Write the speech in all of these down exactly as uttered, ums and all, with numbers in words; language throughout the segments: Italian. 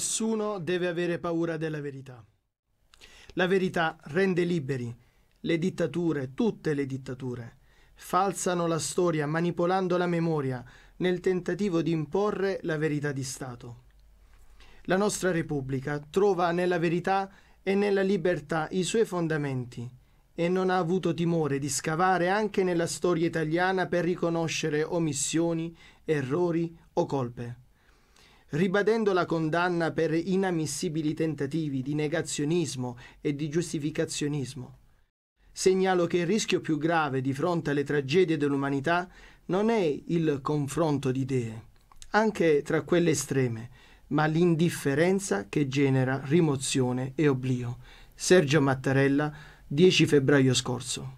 Nessuno deve avere paura della verità. La verità rende liberi. Le dittature, tutte le dittature, falsano la storia manipolando la memoria nel tentativo di imporre la verità di Stato. La nostra Repubblica trova nella verità e nella libertà i suoi fondamenti e non ha avuto timore di scavare anche nella storia italiana per riconoscere omissioni, errori o colpe. Ribadendo la condanna per inammissibili tentativi di negazionismo e di giustificazionismo, segnalo che il rischio più grave di fronte alle tragedie dell'umanità non è il confronto di idee, anche tra quelle estreme, ma l'indifferenza che genera rimozione e oblio. Sergio Mattarella, dieci febbraio scorso.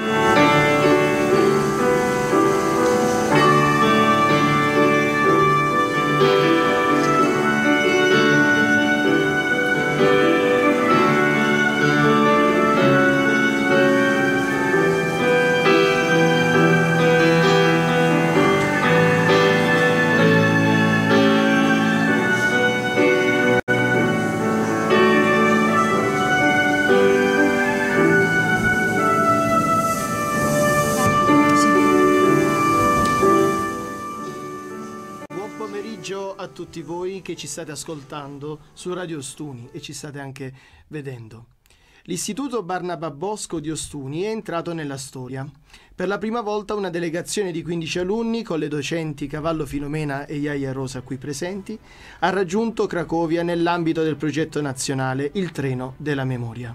A tutti voi che ci state ascoltando su Radio Ostuni e ci state anche vedendo. L'Istituto Barnaba Bosco di Ostuni è entrato nella storia. Per la prima volta una delegazione di quindici alunni con le docenti Cavallo Filomena e Iaia Rosa qui presenti ha raggiunto Cracovia nell'ambito del progetto nazionale Il Treno della Memoria.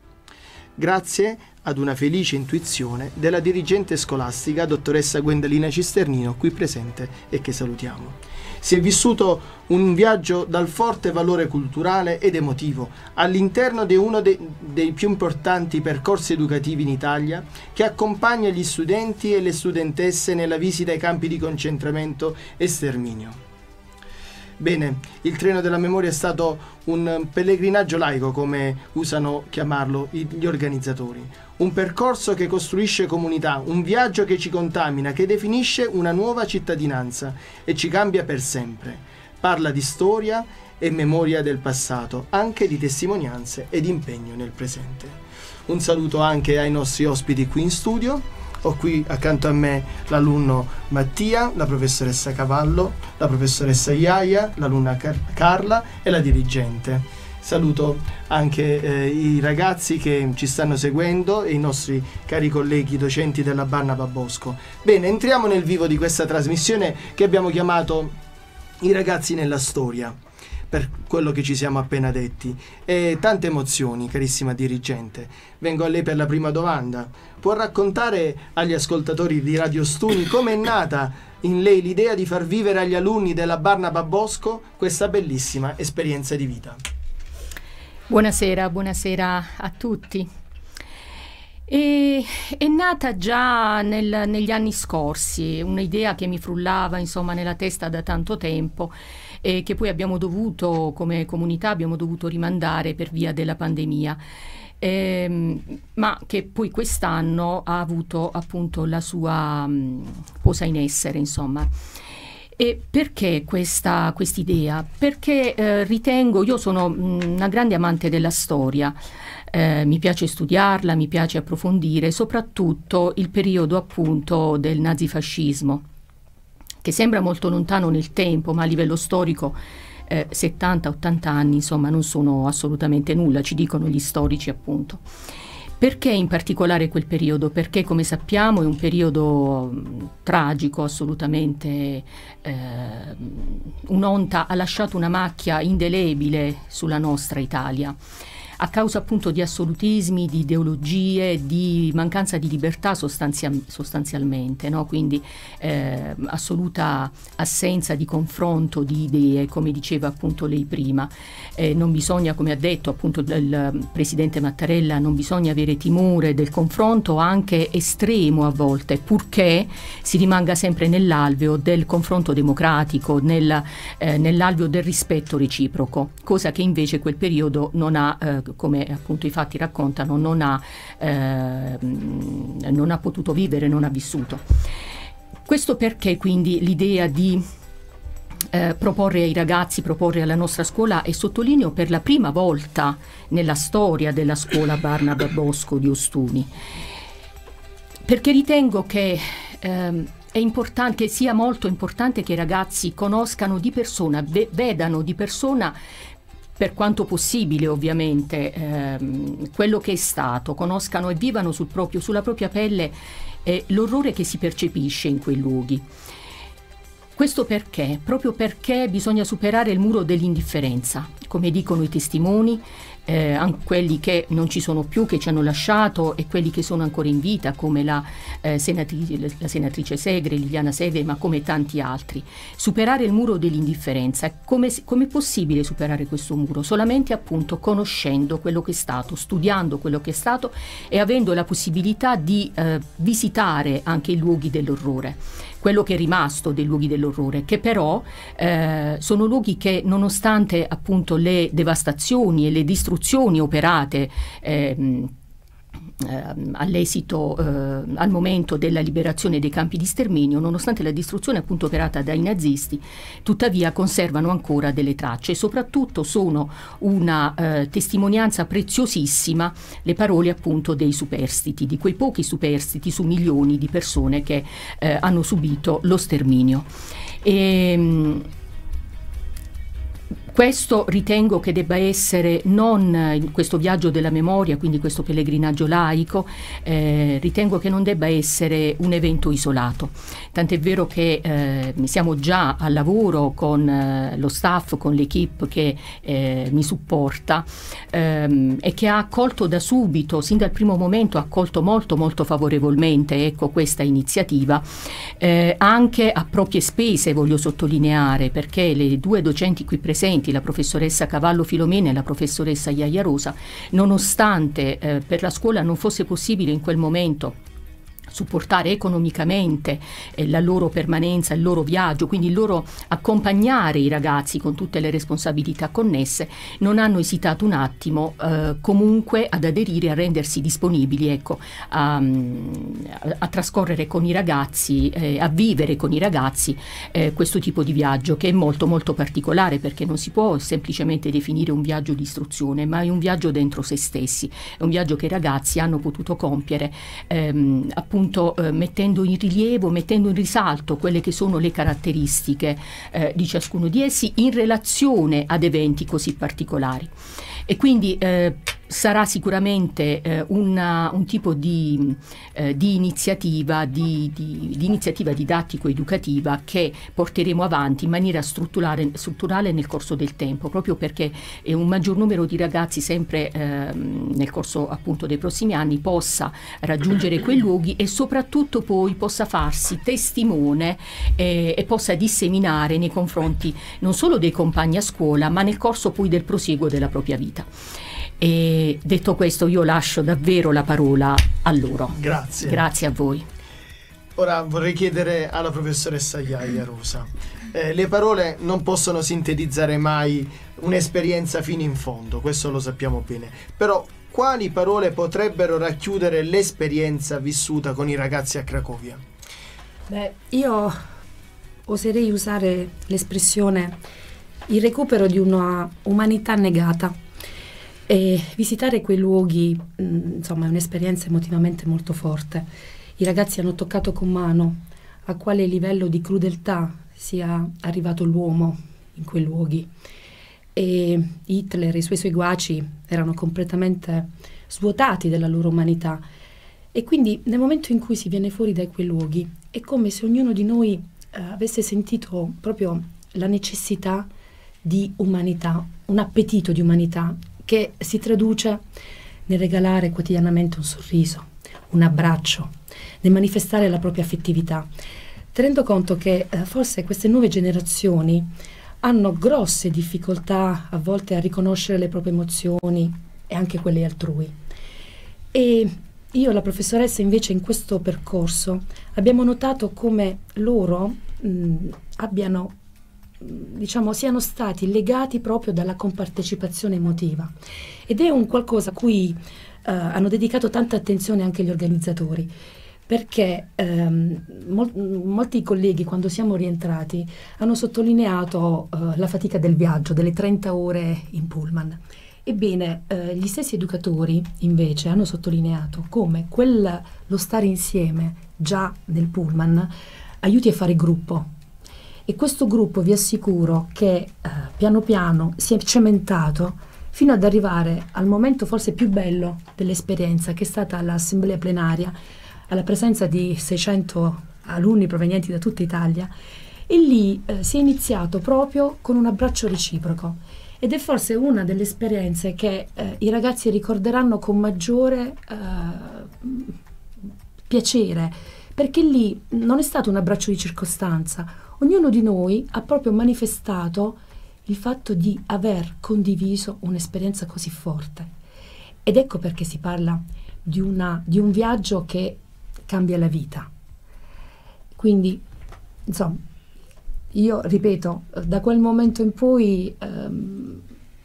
Grazie ad una felice intuizione della dirigente scolastica dottoressa Gwendalina Cisternino qui presente e che salutiamo. Si è vissuto un viaggio dal forte valore culturale ed emotivo all'interno di uno de- dei più importanti percorsi educativi in Italia che accompagna gli studenti e le studentesse nella visita ai campi di concentramento e sterminio. Bene, il Treno della Memoria è stato un pellegrinaggio laico, come usano chiamarlo gli organizzatori. Un percorso che costruisce comunità, un viaggio che ci contamina, che definisce una nuova cittadinanza e ci cambia per sempre. Parla di storia e memoria del passato, anche di testimonianze ed impegno nel presente. Un saluto anche ai nostri ospiti qui in studio. Ho qui accanto a me l'alunno Mattia, la professoressa Cavallo, la professoressa Iaia, l'alunna Car- Carla e la dirigente. Saluto anche eh, i ragazzi che ci stanno seguendo e i nostri cari colleghi docenti della Barnaba Bosco. Bene, entriamo nel vivo di questa trasmissione che abbiamo chiamato I ragazzi nella storia, per quello che ci siamo appena detti. E tante emozioni, carissima dirigente. Vengo a lei per la prima domanda. Può raccontare agli ascoltatori di Radio Ostuni come è nata in lei l'idea di far vivere agli alunni della Barnaba Bosco questa bellissima esperienza di vita? Buonasera, buonasera a tutti. E, è nata già nel, negli anni scorsi, un'idea che mi frullava insomma nella testa da tanto tempo e che poi abbiamo dovuto, come comunità, abbiamo dovuto rimandare per via della pandemia, ehm, ma che poi quest'anno ha avuto appunto la sua mh, posa in essere, insomma. E perché questa quest'idea? Perché eh, ritengo, io sono mh, una grande amante della storia, eh, mi piace studiarla, mi piace approfondire, soprattutto il periodo appunto del nazifascismo, che sembra molto lontano nel tempo, ma a livello storico eh, settanta ottanta anni insomma non sono assolutamente nulla, ci dicono gli storici appunto. Perché in particolare quel periodo? Perché come sappiamo è un periodo mh, tragico, assolutamente, eh, un'onta ha lasciato una macchia indelebile sulla nostra Italia, a causa appunto di assolutismi, di ideologie, di mancanza di libertà sostanzia- sostanzialmente, no? Quindi eh, assoluta assenza di confronto di idee, come diceva appunto lei prima. Eh, non bisogna, come ha detto appunto il presidente Mattarella, non bisogna avere timore del confronto anche estremo a volte, purché si rimanga sempre nell'alveo del confronto democratico, nel, eh, nell'alveo del rispetto reciproco, cosa che invece quel periodo non ha, eh, come appunto i fatti raccontano, non ha, eh, non ha potuto vivere, non ha vissuto. Questo perché quindi l'idea di eh, proporre ai ragazzi, proporre alla nostra scuola, e sottolineo per la prima volta nella storia della scuola Barnaba Bosco di Ostuni, perché ritengo che ehm, è importante, sia molto importante che i ragazzi conoscano di persona, ve- vedano di persona, per quanto possibile ovviamente, ehm, quello che è stato, conoscano e vivano sul proprio, sulla propria pelle eh, l'orrore che si percepisce in quei luoghi. Questo perché? Proprio perché bisogna superare il muro dell'indifferenza, come dicono i testimoni, eh, anche quelli che non ci sono più, che ci hanno lasciato, e quelli che sono ancora in vita, come la, eh, senatrice, la senatrice Segre, Liliana Segre, ma come tanti altri. Superare il muro dell'indifferenza. Come è possibile superare questo muro? Solamente appunto conoscendo quello che è stato, studiando quello che è stato e avendo la possibilità di eh, visitare anche i luoghi dell'orrore, quello che è rimasto dei luoghi dell'orrore, che però eh, sono luoghi che, nonostante appunto le devastazioni e le distruzioni operate eh, Uh, all'esito, uh, al momento della liberazione dei campi di sterminio, nonostante la distruzione appunto operata dai nazisti, tuttavia conservano ancora delle tracce, e soprattutto sono una uh, testimonianza preziosissima le parole appunto dei superstiti, di quei pochi superstiti su milioni di persone che uh, hanno subito lo sterminio. E, um, Questo ritengo che debba essere non in questo viaggio della memoria, quindi questo pellegrinaggio laico, eh, ritengo che non debba essere un evento isolato. Tant'è vero che eh, siamo già al lavoro con eh, lo staff, con l'equipe che eh, mi supporta ehm, e che ha accolto da subito, sin dal primo momento, ha accolto molto molto favorevolmente ecco, questa iniziativa, eh, anche a proprie spese, voglio sottolineare, perché le due docenti qui presenti, la professoressa Cavallo Filomena e la professoressa Iaia Rosa, nonostante eh, per la scuola non fosse possibile in quel momento supportare economicamente eh, la loro permanenza, il loro viaggio, quindi il loro accompagnare i ragazzi con tutte le responsabilità connesse, non hanno esitato un attimo eh, comunque ad aderire, a rendersi disponibili ecco, a, a, a trascorrere con i ragazzi, eh, a vivere con i ragazzi eh, questo tipo di viaggio, che è molto molto particolare, perché non si può semplicemente definire un viaggio di istruzione, ma è un viaggio dentro se stessi, è un viaggio che i ragazzi hanno potuto compiere ehm, appunto Eh, mettendo in rilievo, mettendo in risalto quelle che sono le caratteristiche eh, di ciascuno di essi in relazione ad eventi così particolari. E quindi eh, sarà sicuramente eh, una, un tipo di, eh, di iniziativa, di, di, di iniziativa didattico-educativa che porteremo avanti in maniera strutturale, strutturale nel corso del tempo, proprio perché eh, un maggior numero di ragazzi sempre eh, nel corso appunto dei prossimi anni possa raggiungere quei luoghi e soprattutto poi possa farsi testimone eh, e possa disseminare nei confronti non solo dei compagni a scuola, ma nel corso poi del prosieguo della propria vita. E detto questo, io lascio davvero la parola a loro. Grazie. Grazie a voi. Ora vorrei chiedere alla professoressa Iaia Rosa. Eh, le parole non possono sintetizzare mai un'esperienza fino in fondo, questo lo sappiamo bene. Però quali parole potrebbero racchiudere l'esperienza vissuta con i ragazzi a Cracovia? Beh, io oserei usare l'espressione il recupero di una umanità negata. E visitare quei luoghi, mh, insomma, è un'esperienza emotivamente molto forte. I ragazzi hanno toccato con mano a quale livello di crudeltà sia arrivato l'uomo in quei luoghi. E Hitler e i suoi seguaci erano completamente svuotati della loro umanità. E quindi nel momento in cui si viene fuori da quei luoghi è come se ognuno di noi eh, avesse sentito proprio la necessità di umanità, un appetito di umanità, che si traduce nel regalare quotidianamente un sorriso, un abbraccio, nel manifestare la propria affettività, tenendo conto che eh, forse queste nuove generazioni hanno grosse difficoltà a volte a riconoscere le proprie emozioni e anche quelle altrui. E io e la professoressa invece in questo percorso abbiamo notato come loro mh, abbiano diciamo siano stati legati proprio dalla compartecipazione emotiva, ed è un qualcosa a cui uh, hanno dedicato tanta attenzione anche gli organizzatori, perché ehm, mol- molti colleghi, quando siamo rientrati, hanno sottolineato eh, la fatica del viaggio, delle trenta ore in pullman. Ebbene, eh, gli stessi educatori invece hanno sottolineato come quel, lo stare insieme già nel pullman aiuti a fare gruppo. E questo gruppo, vi assicuro che eh, piano piano si è cementato fino ad arrivare al momento forse più bello dell'esperienza, che è stata l'assemblea plenaria, alla presenza di seicento alunni provenienti da tutta Italia, e lì eh, si è iniziato proprio con un abbraccio reciproco, ed è forse una delle esperienze che eh, i ragazzi ricorderanno con maggiore eh, piacere, perché lì non è stato un abbraccio di circostanza, ognuno di noi ha proprio manifestato il fatto di aver condiviso un'esperienza così forte, ed ecco perché si parla di, una, di un viaggio che cambia la vita. Quindi, insomma, io ripeto, da quel momento in poi ehm,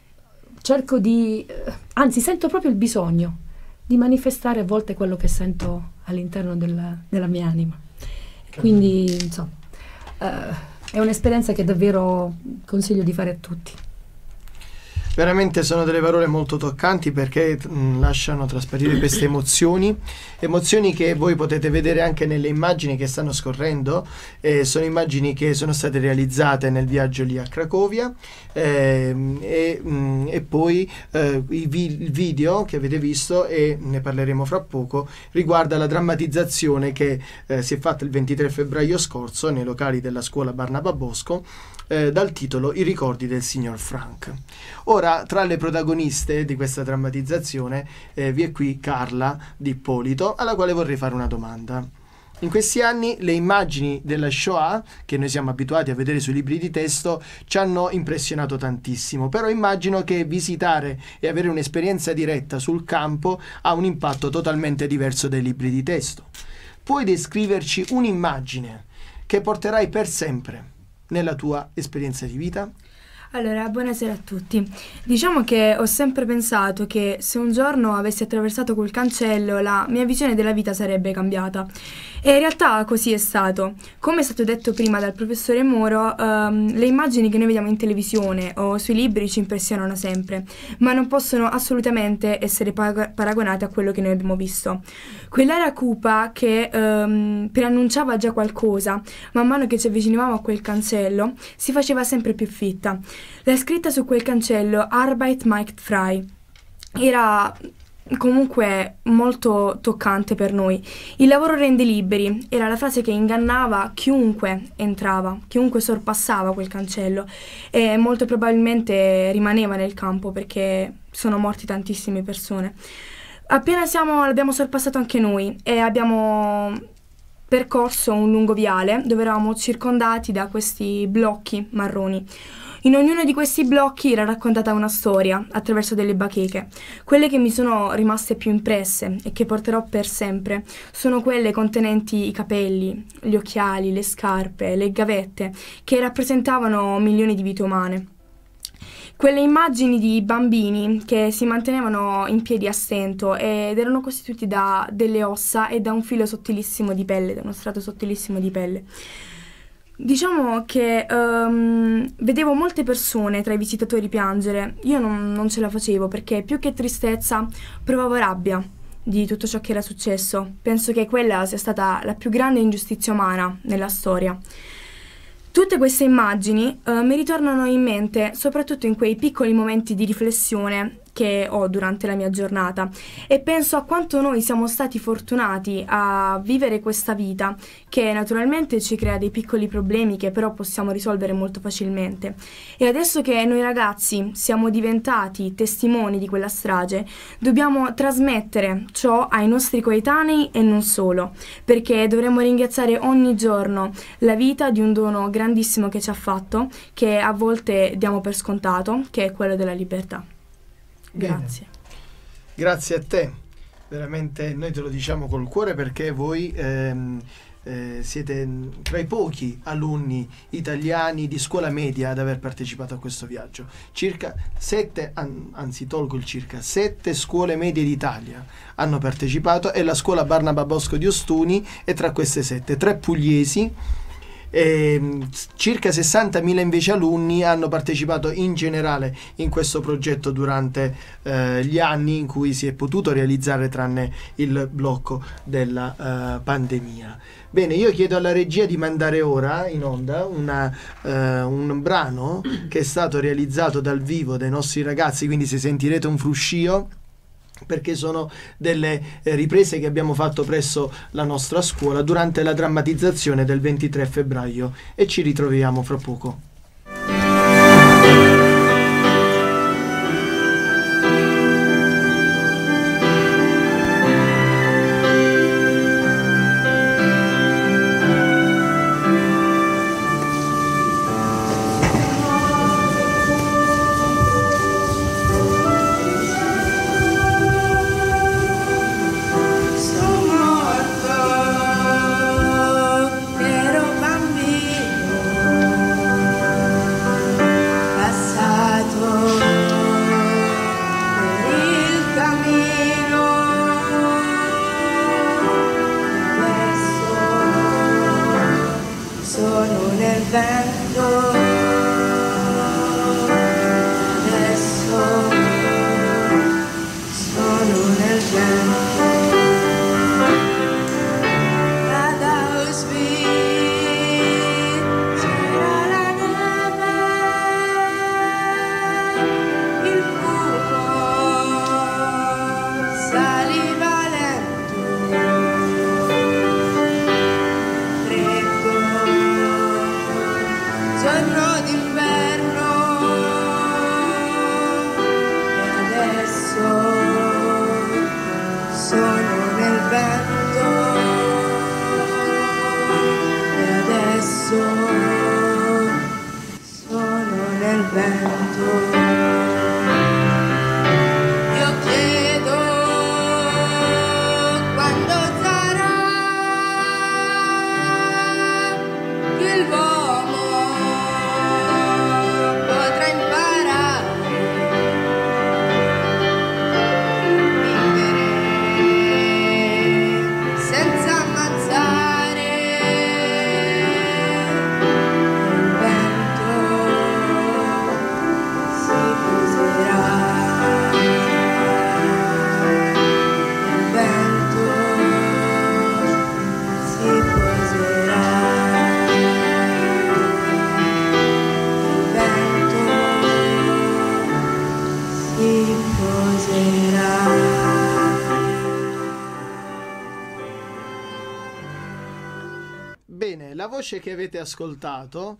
cerco di, eh, anzi sento proprio il bisogno di manifestare a volte quello che sento all'interno della, della mia anima. Quindi, insomma, eh, è un'esperienza che davvero consiglio di fare a tutti. Veramente sono delle parole molto toccanti, perché mh, lasciano trasparire queste emozioni, emozioni che voi potete vedere anche nelle immagini che stanno scorrendo. Eh, sono immagini che sono state realizzate nel viaggio lì a Cracovia, eh, e, mh, e poi eh, i vi- il video che avete visto, e ne parleremo fra poco, riguarda la drammatizzazione che eh, si è fatta il ventitré febbraio scorso nei locali della scuola Barnaba Bosco, eh, dal titolo I ricordi del signor Frank. Ora, tra le protagoniste di questa drammatizzazione eh, vi è qui Carla Di Ippolito, alla quale vorrei fare una domanda. In questi anni le immagini della Shoah, che noi siamo abituati a vedere sui libri di testo, ci hanno impressionato tantissimo, però immagino che visitare e avere un'esperienza diretta sul campo ha un impatto totalmente diverso dai libri di testo. Puoi descriverci un'immagine che porterai per sempre nella tua esperienza di vita? Allora, buonasera a tutti. Diciamo che ho sempre pensato che se un giorno avessi attraversato quel cancello, la mia visione della vita sarebbe cambiata. E in realtà così è stato. Come è stato detto prima dal professore Moro, ehm, le immagini che noi vediamo in televisione o sui libri ci impressionano sempre, ma non possono assolutamente essere pag- paragonate a quello che noi abbiamo visto. Quell'area cupa che ehm, preannunciava già qualcosa, man mano che ci avvicinavamo a quel cancello, si faceva sempre più fitta. La scritta su quel cancello, Arbeit macht frei, era comunque molto toccante per noi. Il lavoro rende liberi era la frase che ingannava chiunque entrava, chiunque sorpassava quel cancello, e molto probabilmente rimaneva nel campo, perché sono morti tantissime persone. Appena siamo, l'abbiamo sorpassato anche noi e abbiamo percorso un lungo viale dove eravamo circondati da questi blocchi marroni. In ognuno di questi blocchi era raccontata una storia attraverso delle bacheche. Quelle che mi sono rimaste più impresse e che porterò per sempre sono quelle contenenti i capelli, gli occhiali, le scarpe, le gavette, che rappresentavano milioni di vite umane. Quelle immagini di bambini che si mantenevano in piedi a stento ed erano costituiti da delle ossa e da un filo sottilissimo di pelle, da uno strato sottilissimo di pelle. Diciamo che um, vedevo molte persone tra i visitatori piangere. Io non, non ce la facevo, perché più che tristezza provavo rabbia di tutto ciò che era successo. Penso che quella sia stata la più grande ingiustizia umana nella storia. Tutte queste immagini uh, mi ritornano in mente soprattutto in quei piccoli momenti di riflessione che ho durante la mia giornata, e penso a quanto noi siamo stati fortunati a vivere questa vita, che naturalmente ci crea dei piccoli problemi che però possiamo risolvere molto facilmente. E adesso che noi ragazzi siamo diventati testimoni di quella strage, dobbiamo trasmettere ciò ai nostri coetanei e non solo, perché dovremmo ringraziare ogni giorno la vita di un dono grandissimo che ci ha fatto, che a volte diamo per scontato, che è quello della libertà. Grazie. Grazie a te, veramente noi te lo diciamo col cuore, perché voi ehm, eh, siete tra i pochi alunni italiani di scuola media ad aver partecipato a questo viaggio. Circa sette, an- anzi tolgo il circa, sette scuole medie d'Italia hanno partecipato e la scuola Barnaba Bosco di Ostuni è tra queste sette, tre pugliesi. E circa sessantamila invece alunni hanno partecipato in generale in questo progetto durante eh, gli anni in cui si è potuto realizzare, tranne il blocco della eh, pandemia. Bene, io chiedo alla regia di mandare ora in onda una, eh, un brano che è stato realizzato dal vivo dai nostri ragazzi, quindi se sentirete un fruscio perché sono delle eh, riprese che abbiamo fatto presso la nostra scuola durante la drammatizzazione del ventitré febbraio, e ci ritroviamo fra poco. Bene, la voce che avete ascoltato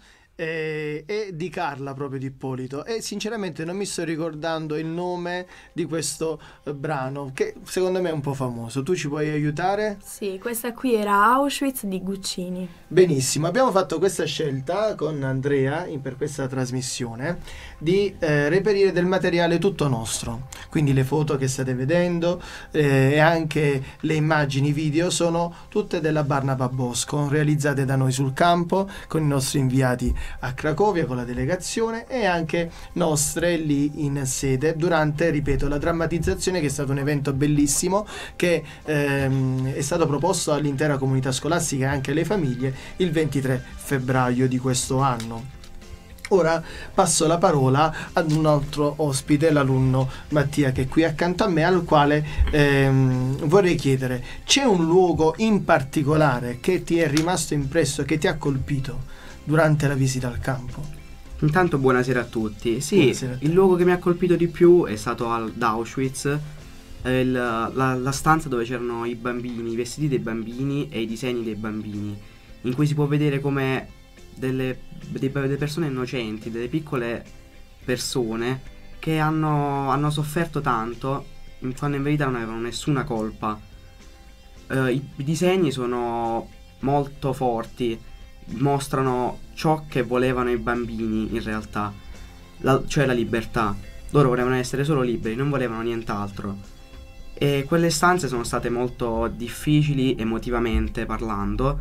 eh, è di Carla, proprio di Ippolito, e sinceramente non mi sto ricordando il nome di questo eh, brano, che secondo me è un po' famoso. Tu ci puoi aiutare? Sì, questa qui era Auschwitz di Guccini. Benissimo, abbiamo fatto questa scelta con Andrea in, per questa trasmissione di eh, reperire del materiale tutto nostro, quindi le foto che state vedendo eh, e anche le immagini video sono tutte della Barnaba Bosco, realizzate da noi sul campo con i nostri inviati a Cracovia con la delegazione, e anche nostre lì in sede durante, ripeto, la drammatizzazione, che è stato un evento bellissimo che ehm, è stato proposto all'intera comunità scolastica e anche alle famiglie il ventitré febbraio di questo anno. Ora passo la parola ad un altro ospite, l'alunno Mattia, che è qui accanto a me, al quale ehm, vorrei chiedere: c'è un luogo in particolare che ti è rimasto impresso, che ti ha colpito durante la visita al campo? Intanto buonasera a tutti. Sì, Buonasera a te. il luogo che mi ha colpito di più è stato ad Auschwitz, eh, il- la, la stanza dove c'erano i bambini, i vestiti dei bambini e i disegni dei bambini, in cui si può vedere come delle, dei- delle persone innocenti, delle piccole persone che hanno, hanno sofferto tanto in- quando in verità non avevano nessuna colpa. Eh, i, i disegni sono molto forti, mostrano ciò che volevano i bambini in realtà, la- cioè la libertà. Loro volevano essere solo liberi, non volevano nient'altro. E quelle stanze sono state molto difficili emotivamente parlando,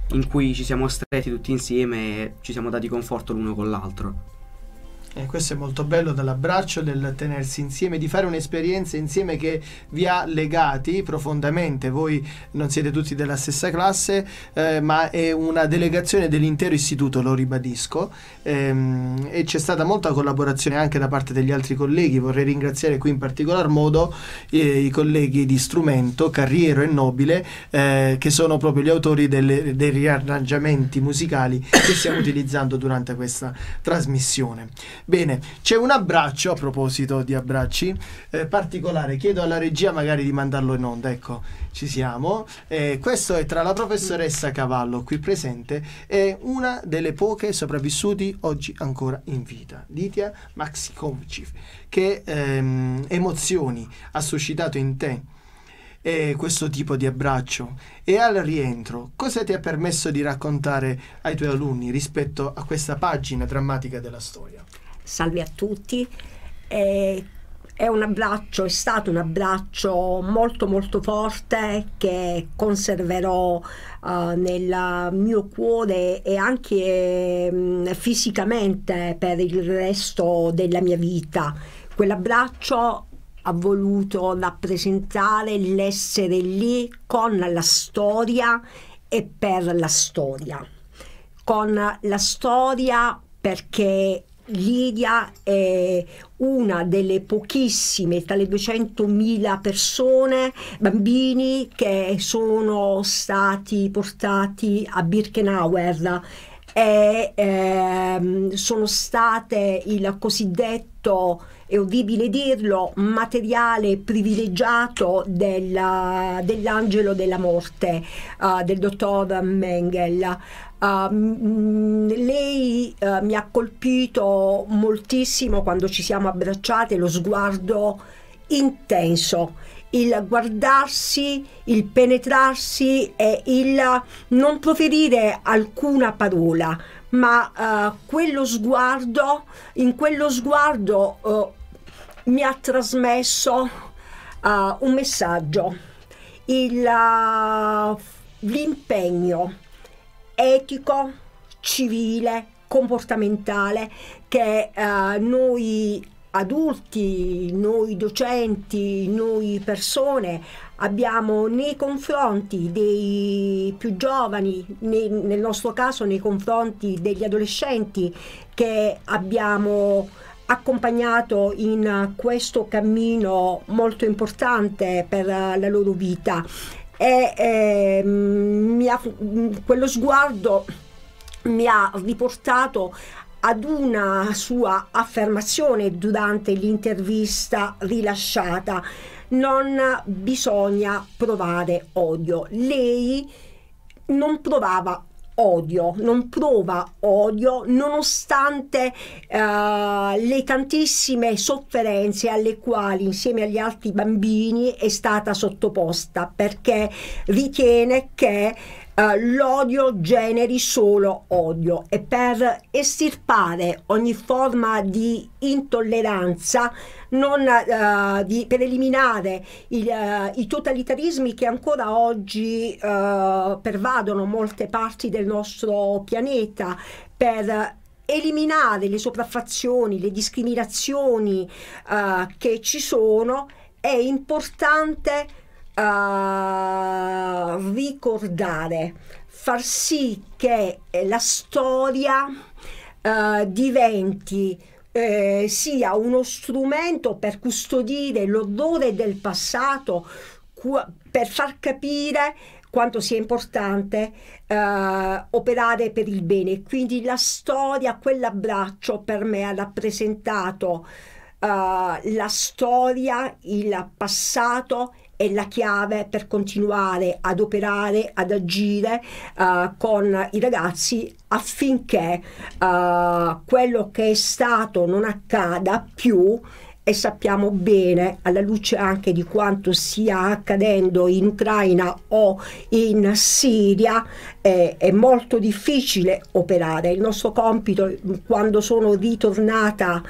in cui ci siamo stretti tutti insieme e ci siamo dati conforto l'uno con l'altro. E questo è molto bello, dall'abbraccio, del tenersi insieme, di fare un'esperienza insieme che vi ha legati profondamente. Voi non siete tutti della stessa classe, eh, ma è una delegazione dell'intero istituto, lo ribadisco, ehm, e c'è stata molta collaborazione anche da parte degli altri colleghi. Vorrei ringraziare qui in particolar modo eh, i colleghi di strumento, Carriero e Nobile, eh, che sono proprio gli autori delle, dei riarrangiamenti musicali che stiamo utilizzando durante questa trasmissione. Bene, c'è un abbraccio, a proposito di abbracci, eh, particolare. Chiedo alla regia magari di mandarlo in onda. Ecco, ci siamo. Eh, questo è tra la professoressa Cavallo, qui presente, e una delle poche sopravvissuti oggi ancora in vita, Lidia Maxikovcic. Che ehm, emozioni ha suscitato in te eh, questo tipo di abbraccio? E al rientro, cosa ti ha permesso di raccontare ai tuoi alunni rispetto a questa pagina drammatica della storia? Salve a tutti, eh, è un abbraccio, è stato un abbraccio molto molto forte che conserverò uh, nel mio cuore e anche um, fisicamente per il resto della mia vita. Quell'abbraccio ha voluto rappresentare l'essere lì con la storia e per la storia. Con la storia perché Lidia è una delle pochissime tra le duecentomila persone, bambini che sono stati portati a Birkenauer e ehm, sono state il cosiddetto, è orribile dirlo, materiale privilegiato della, dell'angelo della morte, uh, del dottor Mengele. Uh, lei uh, mi ha colpito moltissimo quando ci siamo abbracciate, lo sguardo intenso, il guardarsi, il penetrarsi e il non proferire alcuna parola, ma uh, quello sguardo, in quello sguardo uh, mi ha trasmesso uh, un messaggio, il, uh, l'impegno etico, civile, comportamentale che uh, noi adulti, noi docenti, noi persone abbiamo nei confronti dei più giovani, nei, nel nostro caso nei confronti degli adolescenti che abbiamo accompagnato in questo cammino molto importante per la loro vita. E eh, mi ha, quello sguardo mi ha riportato ad una sua affermazione durante l'intervista rilasciata: non bisogna provare odio. Lei non provava odio, non prova odio nonostante uh, le tantissime sofferenze alle quali insieme agli altri bambini è stata sottoposta, perché ritiene che Uh, l'odio generi solo odio, e per estirpare ogni forma di intolleranza, non, uh, di, per eliminare il, uh, i totalitarismi che ancora oggi uh, pervadono molte parti del nostro pianeta, per eliminare le sopraffazioni, le discriminazioni uh, che ci sono, è importante Uh, ricordare, far sì che la storia uh, diventi uh, sia uno strumento per custodire l'orrore del passato, cu- per far capire quanto sia importante uh, operare per il bene. Quindi la storia, quell'abbraccio per me ha rappresentato uh, la storia, il passato, è la chiave per continuare ad operare, ad agire uh, con i ragazzi affinché uh, quello che è stato non accada più. E sappiamo bene, alla luce anche di quanto stia accadendo in Ucraina o in Siria, eh, è molto difficile operare. Il nostro compito, quando sono ritornata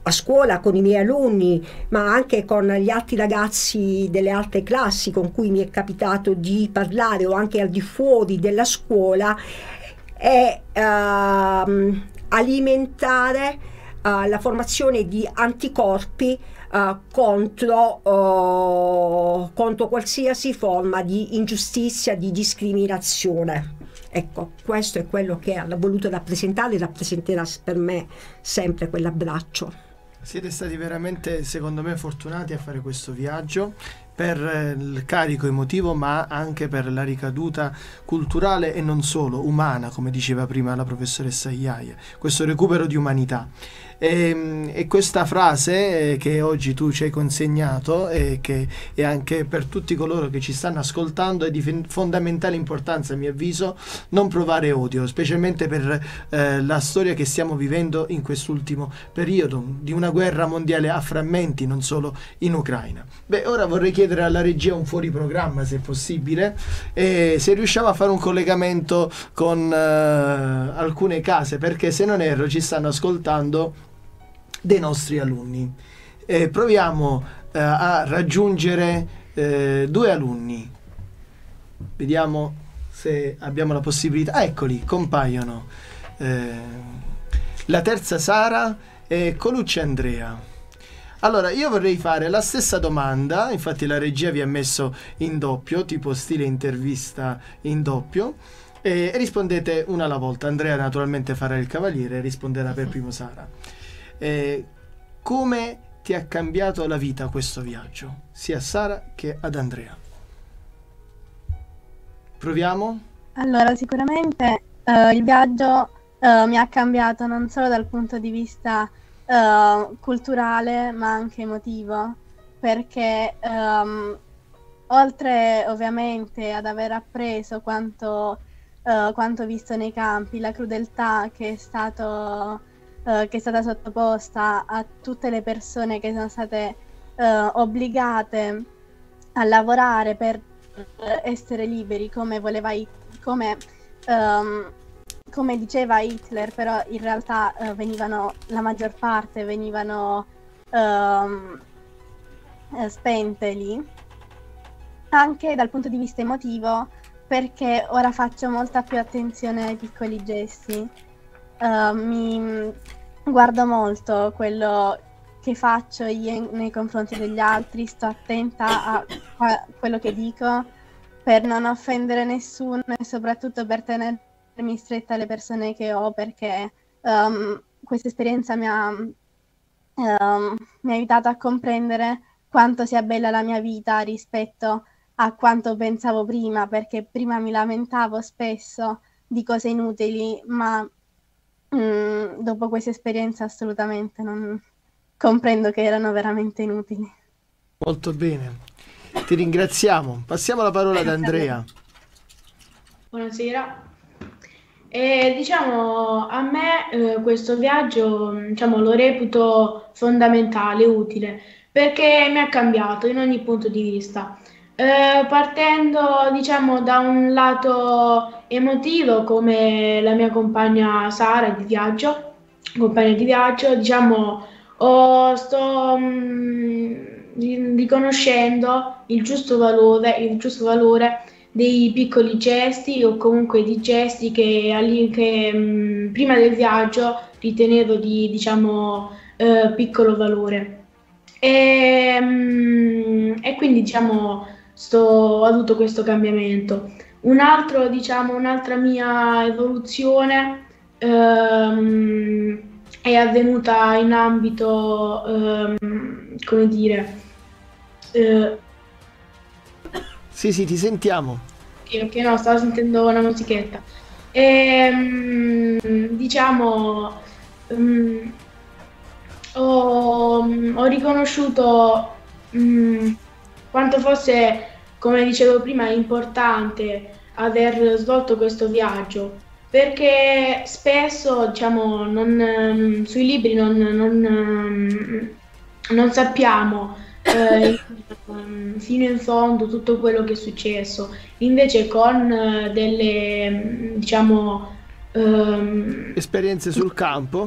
a scuola con i miei alunni, ma anche con gli altri ragazzi delle altre classi con cui mi è capitato di parlare, o anche al di fuori della scuola, è uh, alimentare uh, la formazione di anticorpi uh, contro, uh, contro qualsiasi forma di ingiustizia, di discriminazione. Ecco, questo è quello che ha voluto rappresentare e rappresenterà per me sempre quell'abbraccio. Siete stati veramente, secondo me, fortunati a fare questo viaggio, per il carico emotivo, ma anche per la ricaduta culturale e non solo, umana, come diceva prima la professoressa Iaia, questo recupero di umanità. E, e questa frase eh, che oggi tu ci hai consegnato e che è anche per tutti coloro che ci stanno ascoltando è di fondamentale importanza, a mio avviso, non provare odio, specialmente per eh, la storia che stiamo vivendo in quest'ultimo periodo di una guerra mondiale a frammenti, non solo in Ucraina. Beh, ora vorrei chiedere alla regia un fuori programma, se possibile, e se riusciamo a fare un collegamento con eh, alcune case, perché se non erro ci stanno ascoltando dei nostri alunni. Eh, proviamo eh, a raggiungere eh, due alunni, vediamo se abbiamo la possibilità. Ah, eccoli, compaiono eh, la terza Sara e Colucci Andrea. Allora, io vorrei fare la stessa domanda, infatti la regia vi ha messo in doppio, tipo stile intervista in doppio, e rispondete una alla volta. Andrea naturalmente farà il cavaliere e risponderà per primo Sara. Eh, come ti ha cambiato la vita questo viaggio, sia a Sara che ad Andrea? Proviamo? Allora, sicuramente uh, il viaggio uh, mi ha cambiato non solo dal punto di vista uh, culturale, ma anche emotivo, perché um, oltre ovviamente ad aver appreso quanto, uh, quanto visto nei campi, la crudeltà che è stato Uh, che è stata sottoposta a tutte le persone che sono state uh, obbligate a lavorare per essere liberi, come voleva come, um, come diceva Hitler, però in realtà uh, venivano, la maggior parte venivano um, spente lì, anche dal punto di vista emotivo, perché ora faccio molta più attenzione ai piccoli gesti. Uh, mi guardo molto quello che faccio io nei confronti degli altri, sto attenta a, a quello che dico per non offendere nessuno e soprattutto per tenermi stretta alle persone che ho, perché um, questa esperienza mi ha, um, mi ha aiutato a comprendere quanto sia bella la mia vita rispetto a quanto pensavo prima, perché prima mi lamentavo spesso di cose inutili, ma Mm, dopo questa esperienza assolutamente non comprendo che erano veramente inutili. Molto bene, ti ringraziamo. Passiamo la parola ad Andrea. Buonasera. E, diciamo, a me eh, questo viaggio, diciamo, lo reputo fondamentale, utile, perché mi ha cambiato in ogni punto di vista. Eh, partendo, diciamo, da un lato emotivo, come la mia compagna Sara di viaggio, compagna di viaggio, diciamo, oh, sto mh, riconoscendo il giusto valore, il giusto valore dei piccoli gesti, o comunque di gesti che, che mh, prima del viaggio ritenevo di, diciamo, eh, piccolo valore. E, mh, e quindi, diciamo, sto, ho avuto questo cambiamento. Un altro, diciamo, un'altra mia evoluzione ehm, è avvenuta in ambito, ehm, come dire, eh, sì, sì, ti sentiamo. Ok, ok, no, stavo sentendo una musichetta. E, diciamo, um, ho, ho riconosciuto um, quanto fosse, come dicevo prima, importante aver svolto questo viaggio, perché spesso, diciamo, non, um, sui libri non, non, um, non sappiamo eh, fino in fondo tutto quello che è successo. Invece con uh, delle, diciamo, um, esperienze sul campo,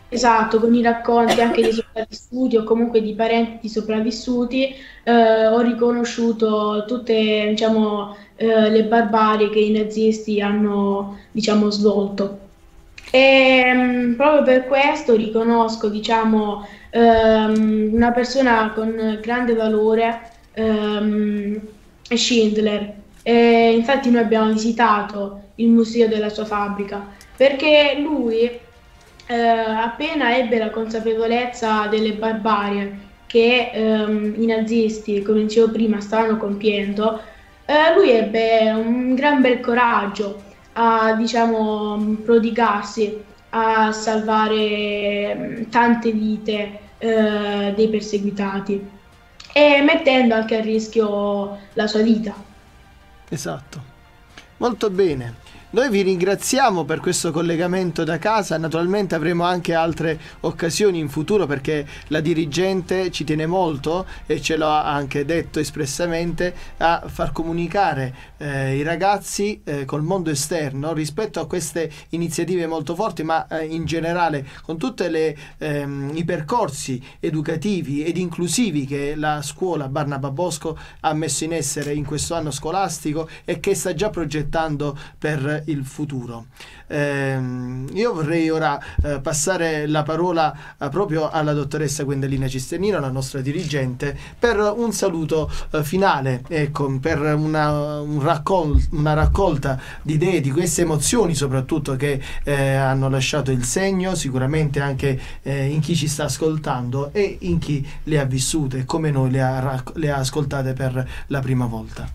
Esatto, con i racconti anche dei sopravvissuti o comunque di parenti di sopravvissuti, eh, ho riconosciuto tutte, diciamo, eh, le barbarie che i nazisti hanno, diciamo, svolto. E mh, proprio per questo riconosco, diciamo, ehm, una persona con grande valore, ehm, è Schindler. E infatti noi abbiamo visitato il museo della sua fabbrica perché lui, eh, appena ebbe la consapevolezza delle barbarie che ehm, i nazisti, come dicevo prima, stavano compiendo, eh, lui ebbe un gran bel coraggio a, diciamo, prodigarsi a salvare mh, tante vite eh, dei perseguitati e mettendo anche a rischio la sua vita. Esatto, molto bene. Noi vi ringraziamo per questo collegamento da casa, naturalmente avremo anche altre occasioni in futuro perché la dirigente ci tiene molto e ce l'ha anche detto espressamente a far comunicare eh, i ragazzi eh, col mondo esterno rispetto a queste iniziative molto forti, ma eh, in generale con tutti ehm, i percorsi educativi ed inclusivi che la scuola Barnaba Bosco ha messo in essere in questo anno scolastico e che sta già progettando per il futuro. Eh, io vorrei ora eh, passare la parola eh, proprio alla dottoressa Gwendalina Cisternino, la nostra dirigente, per un saluto eh, finale, ecco, per una, un raccol- una raccolta di idee, di queste emozioni soprattutto che eh, hanno lasciato il segno sicuramente anche eh, in chi ci sta ascoltando e in chi le ha vissute come noi le ha, rac- le ha ascoltate per la prima volta.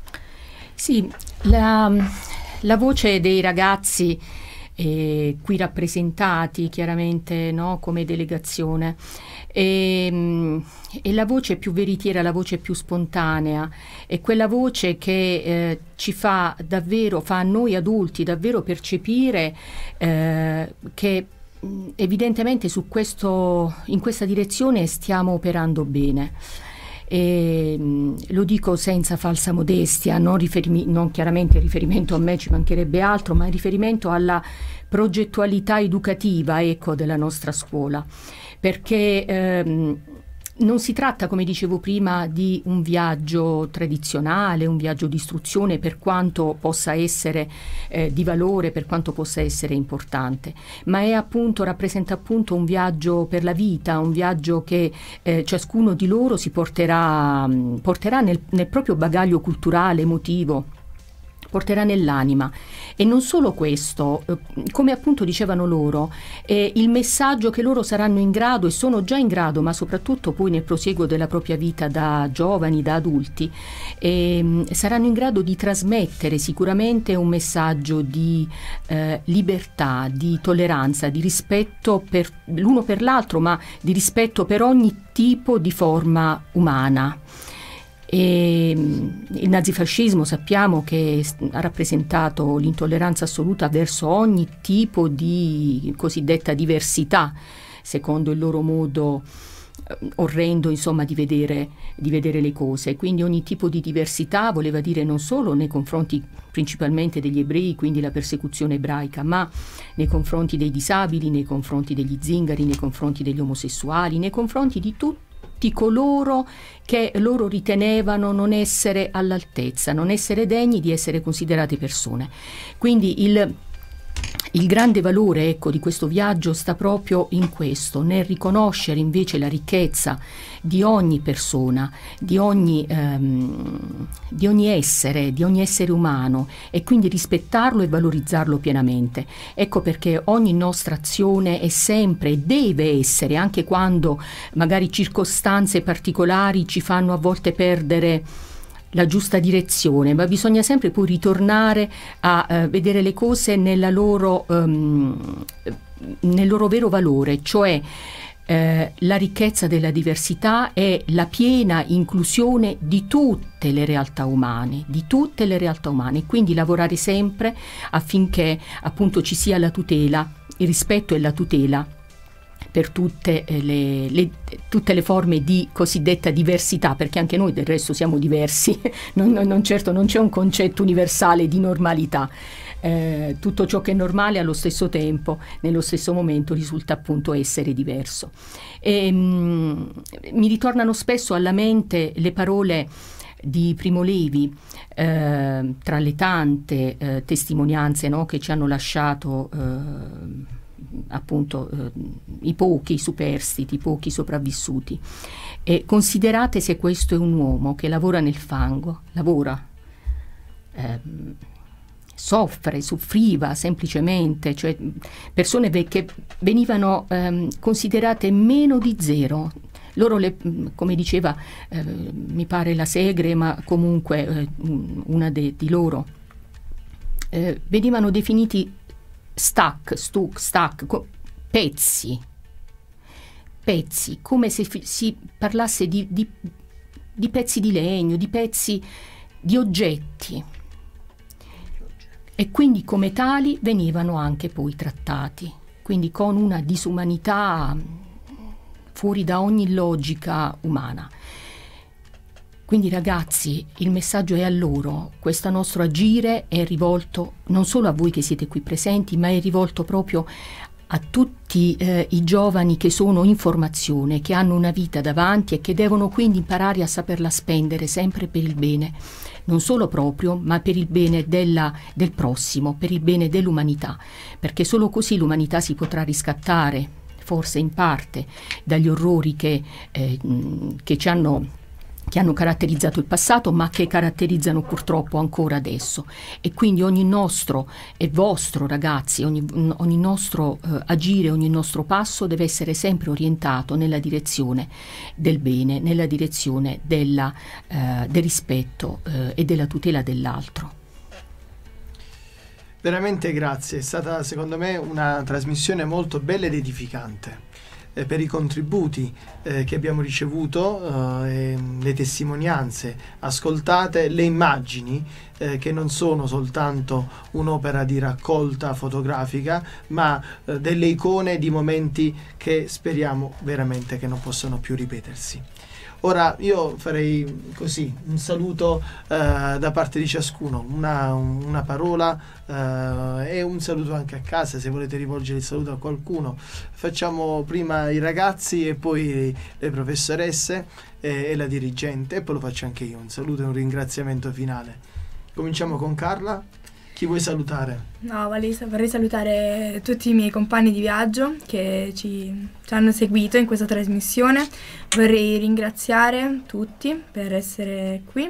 Sì, la La voce dei ragazzi eh, qui rappresentati chiaramente, no, come delegazione e, e la voce più veritiera, la voce più spontanea, è quella voce che eh, ci fa davvero, fa a noi adulti davvero percepire eh, che mh, evidentemente su questo, in questa direzione stiamo operando bene. E, mh, lo dico senza falsa modestia, non, riferimi- non chiaramente in riferimento a me, ci mancherebbe altro, ma in riferimento alla progettualità educativa, ecco, della nostra scuola, perché ehm, non si tratta, come dicevo prima, di un viaggio tradizionale, un viaggio di istruzione, per quanto possa essere eh, di valore, per quanto possa essere importante, ma è appunto, rappresenta appunto un viaggio per la vita, un viaggio che eh, ciascuno di loro si porterà, porterà nel, nel proprio bagaglio culturale, emotivo, porterà nell'anima. E non solo questo, eh, come appunto dicevano loro, eh, il messaggio che loro saranno in grado e sono già in grado, ma soprattutto poi nel prosieguo della propria vita da giovani, da adulti, eh, saranno in grado di trasmettere sicuramente un messaggio di eh, libertà, di tolleranza, di rispetto per l'uno per l'altro, ma di rispetto per ogni tipo di forma umana. E il nazifascismo sappiamo che ha rappresentato l'intolleranza assoluta verso ogni tipo di cosiddetta diversità, secondo il loro modo eh, orrendo, insomma, di vedere, di vedere le cose. Quindi ogni tipo di diversità voleva dire non solo nei confronti principalmente degli ebrei, quindi la persecuzione ebraica, ma nei confronti dei disabili, nei confronti degli zingari, nei confronti degli omosessuali, nei confronti di tutti coloro che loro ritenevano non essere all'altezza, non essere degni di essere considerati persone. Quindi il Il grande valore, ecco, di questo viaggio sta proprio in questo, nel riconoscere invece la ricchezza di ogni persona, di ogni, ehm, di ogni essere, di ogni essere umano, e quindi rispettarlo e valorizzarlo pienamente. Ecco perché ogni nostra azione è sempre, deve essere, anche quando magari circostanze particolari ci fanno a volte perdere la giusta direzione, ma bisogna sempre poi ritornare a uh, vedere le cose nella loro, um, nel loro vero valore, cioè eh, la ricchezza della diversità e la piena inclusione di tutte le realtà umane, di tutte le realtà umane, quindi lavorare sempre affinché appunto ci sia la tutela, il rispetto e la tutela per tutte le, le, tutte le forme di cosiddetta diversità, perché anche noi del resto siamo diversi, non, non, non certo non c'è un concetto universale di normalità, eh, tutto ciò che è normale allo stesso tempo, nello stesso momento risulta appunto essere diverso. E, mh, mi ritornano spesso alla mente le parole di Primo Levi, eh, tra le tante eh, testimonianze, no, che ci hanno lasciato eh, appunto eh, i pochi superstiti, i pochi sopravvissuti. E considerate se questo è un uomo che lavora nel fango, lavora, eh, soffre, soffriva semplicemente, cioè persone ve- che venivano ehm, considerate meno di zero. Loro, le, come diceva, eh, mi pare la Segre, ma comunque eh, una de- di loro, eh, venivano definiti stack, stuck, stack, co- pezzi, pezzi, come se fi- si parlasse di, di, di pezzi di legno, di pezzi di oggetti. E quindi come tali venivano anche poi trattati, quindi con una disumanità fuori da ogni logica umana. Quindi ragazzi, il messaggio è a loro, questo nostro agire è rivolto non solo a voi che siete qui presenti, ma è rivolto proprio a tutti eh, i giovani che sono in formazione, che hanno una vita davanti e che devono quindi imparare a saperla spendere sempre per il bene, non solo proprio, ma per il bene della, del prossimo, per il bene dell'umanità, perché solo così l'umanità si potrà riscattare, forse in parte, dagli orrori che, eh, che ci hanno che hanno caratterizzato il passato, ma che caratterizzano purtroppo ancora adesso. E quindi ogni nostro e vostro, ragazzi, ogni, ogni nostro eh, agire, ogni nostro passo deve essere sempre orientato nella direzione del bene, nella direzione della, eh, del rispetto eh, e della tutela dell'altro. Veramente grazie, è stata secondo me una trasmissione molto bella ed edificante. Eh, per i contributi eh, che abbiamo ricevuto, eh, le testimonianze ascoltate, le immagini eh, che non sono soltanto un'opera di raccolta fotografica, ma eh, delle icone di momenti che speriamo veramente che non possano più ripetersi. Ora io farei così un saluto eh, da parte di ciascuno, una, una parola eh, e un saluto anche a casa, se volete rivolgere il saluto a qualcuno. Facciamo prima i ragazzi e poi le professoresse e, e la dirigente, e poi lo faccio anche io, un saluto e un ringraziamento finale. Cominciamo con Carla. Chi vuoi salutare? No, vorrei salutare tutti i miei compagni di viaggio che ci, ci hanno seguito in questa trasmissione. Vorrei ringraziare tutti per essere qui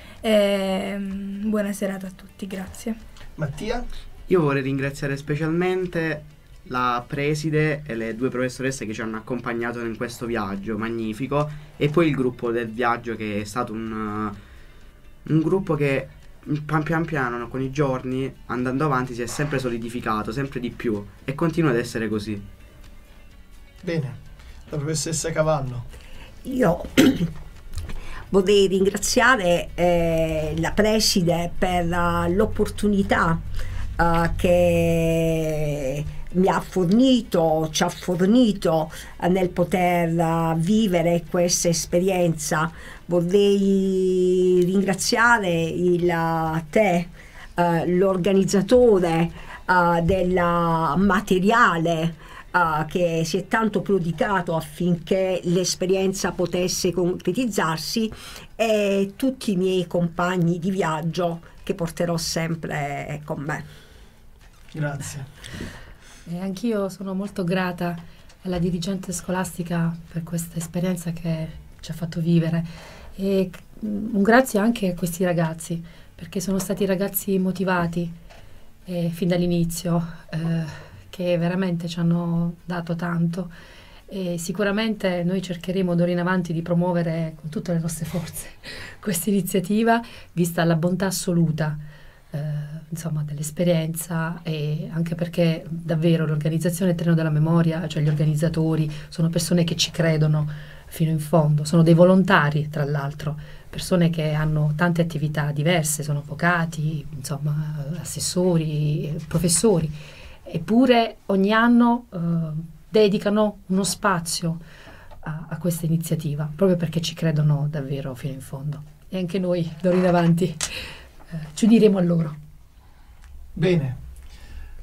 e buona serata a tutti, grazie. Mattia? Io vorrei ringraziare specialmente la preside e le due professoresse che ci hanno accompagnato in questo viaggio magnifico, e poi il gruppo del viaggio, che è stato un, un gruppo che pian piano con i giorni, andando avanti, si è sempre solidificato, sempre di più, e continua ad essere così. Bene, la professoressa Cavallo. Io vorrei ringraziare eh, la preside per uh, l'opportunità uh, che mi ha fornito, ci ha fornito uh, nel poter uh, vivere questa esperienza. Vorrei ringraziare il, uh, te, uh, l'organizzatore uh, del materiale uh, che si è tanto prodigato affinché l'esperienza potesse concretizzarsi, e tutti i miei compagni di viaggio che porterò sempre con me. Grazie. E anch'io sono molto grata alla dirigente scolastica per questa esperienza che ci ha fatto vivere, e un grazie anche a questi ragazzi, perché sono stati ragazzi motivati eh, fin dall'inizio, eh, che veramente ci hanno dato tanto, e sicuramente noi cercheremo d'ora in avanti di promuovere con tutte le nostre forze questa iniziativa, vista la bontà assoluta eh, insomma dell'esperienza, e anche perché davvero l'organizzazione del Treno della Memoria, cioè gli organizzatori, sono persone che ci credono fino in fondo, sono dei volontari, tra l'altro, persone che hanno tante attività diverse, sono avvocati, insomma assessori, professori, eppure ogni anno eh, dedicano uno spazio a, a questa iniziativa, proprio perché ci credono davvero fino in fondo, e anche noi d'ora in avanti eh, ci uniremo a loro. Bene.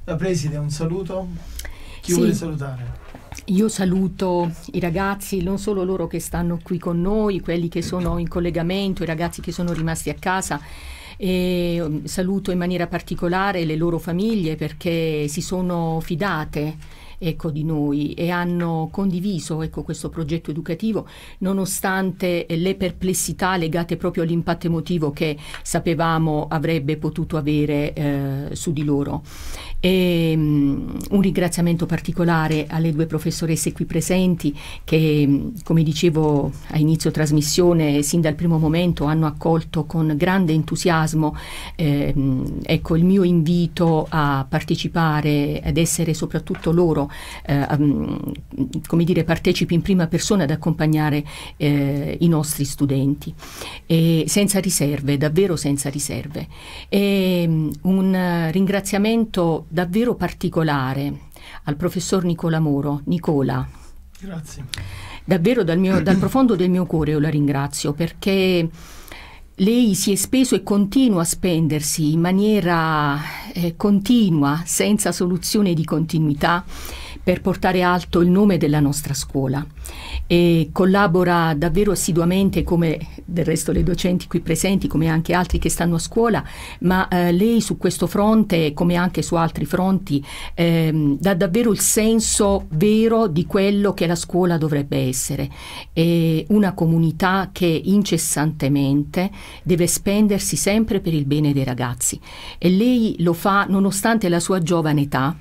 La preside, un saluto. Chi Sì. vuole salutare? Io saluto i ragazzi, non solo loro che stanno qui con noi, quelli che sono in collegamento, i ragazzi che sono rimasti a casa, e um, saluto in maniera particolare le loro famiglie perché si sono fidate, ecco, di noi e hanno condiviso, ecco, questo progetto educativo nonostante le perplessità legate proprio all'impatto emotivo che sapevamo avrebbe potuto avere eh, su di loro. E, um, un ringraziamento particolare alle due professoresse qui presenti che, come dicevo a inizio trasmissione, sin dal primo momento hanno accolto con grande entusiasmo eh, ecco, il mio invito a partecipare, ad essere soprattutto loro eh, um, come dire, partecipi in prima persona ad accompagnare eh, i nostri studenti, e senza riserve, davvero senza riserve. E, um, un ringraziamento davvero particolare al professor Nicola Moro. Nicola, grazie. Davvero dal, mio, dal profondo del mio cuore io la ringrazio, perché lei si è speso e continua a spendersi in maniera eh, continua, senza soluzione di continuità, per portare alto il nome della nostra scuola, e collabora davvero assiduamente, come del resto le docenti qui presenti, come anche altri che stanno a scuola, ma eh, lei su questo fronte, come anche su altri fronti, ehm, dà davvero il senso vero di quello che la scuola dovrebbe essere, e una comunità che incessantemente deve spendersi sempre per il bene dei ragazzi, e lei lo fa nonostante la sua giovane età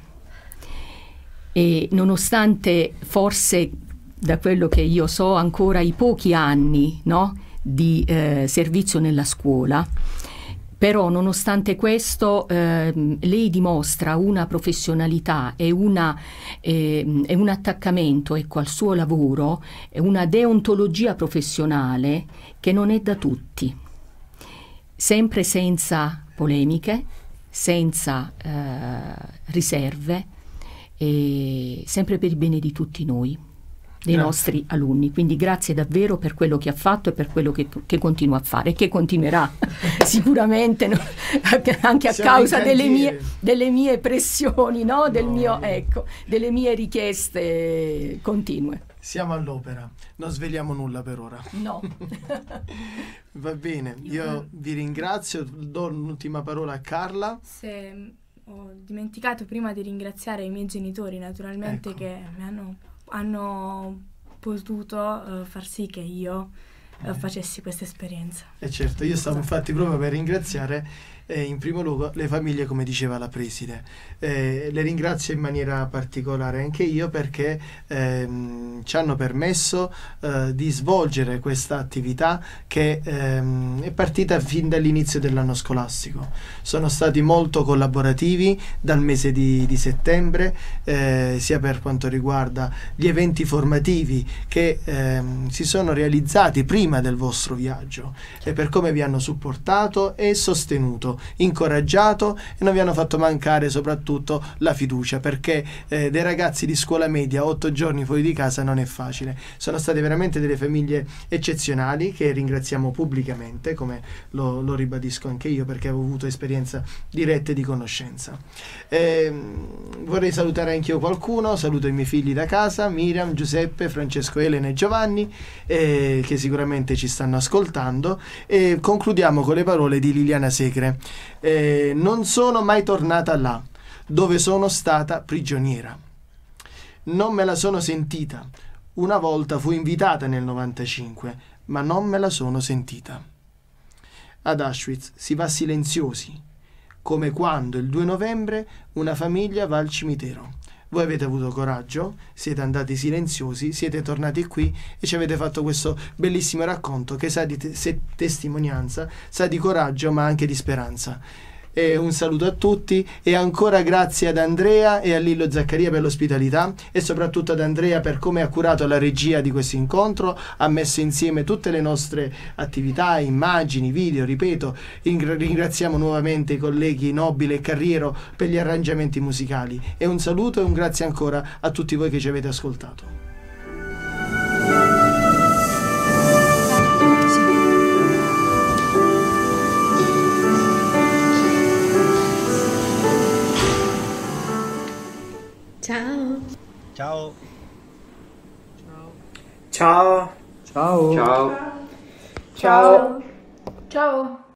e nonostante forse, da quello che io so, ancora i pochi anni, no, di eh, servizio nella scuola. Però nonostante questo eh, lei dimostra una professionalità e, una, eh, e un attaccamento, ecco, al suo lavoro, e una deontologia professionale che non è da tutti, sempre senza polemiche, senza eh, riserve, e sempre per il bene di tutti noi, dei grazie. Nostri alunni. Quindi grazie davvero per quello che ha fatto e per quello che, che continua a fare e che continuerà sicuramente, no? Anche a Siamo causa delle mie, delle mie pressioni, no? Del no. mio, ecco, delle mie richieste continue. Siamo all'opera, non sveliamo nulla per ora. No. Va bene, io vi ringrazio, do l'ultima parola a Carla. Se ho dimenticato prima di ringraziare i miei genitori, naturalmente, ecco. che mi hanno, hanno potuto uh, far sì che io uh, facessi questa esperienza. E certo, io stavo infatti proprio per ringraziare eh, in primo luogo le famiglie, come diceva la preside. Eh, le ringrazio in maniera particolare anche io, perché ehm, ci hanno permesso eh, di svolgere questa attività che ehm, è partita fin dall'inizio dell'anno scolastico. Sono stati molto collaborativi dal mese di, di settembre, eh, sia per quanto riguarda gli eventi formativi che ehm, si sono realizzati prima del vostro viaggio, e per come vi hanno supportato e sostenuto, incoraggiato, e non vi hanno fatto mancare soprattutto la fiducia, perché eh, dei ragazzi di scuola media otto giorni fuori di casa non è facile. Sono state veramente delle famiglie eccezionali che ringraziamo pubblicamente, come lo, lo ribadisco anche io, perché ho avuto esperienza diretta e di conoscenza. Eh, vorrei salutare anch'io qualcuno. Saluto i miei figli da casa, Miriam, Giuseppe, Francesco, Elena e Giovanni, eh, che sicuramente ci stanno ascoltando, e concludiamo con le parole di Liliana Segre. Eh, non sono mai tornata là dove sono stata prigioniera, non me la sono sentita. Una volta fui invitata nel novantacinque, ma non me la sono sentita. Ad Auschwitz si va silenziosi, come quando il due novembre una famiglia va al cimitero. Voi avete avuto coraggio, siete andati silenziosi, siete tornati qui e ci avete fatto questo bellissimo racconto che sa di te- se- testimonianza, sa di coraggio, ma anche di speranza. E un saluto a tutti, e ancora grazie ad Andrea e a Lillo Zaccaria per l'ospitalità, e soprattutto ad Andrea per come ha curato la regia di questo incontro, ha messo insieme tutte le nostre attività, immagini, video, ripeto. Ringraziamo nuovamente i colleghi Nobile e Carriero per gli arrangiamenti musicali, e un saluto e un grazie ancora a tutti voi che ci avete ascoltato. Ciao. Ciao. Ciao. Ciao. Ciao.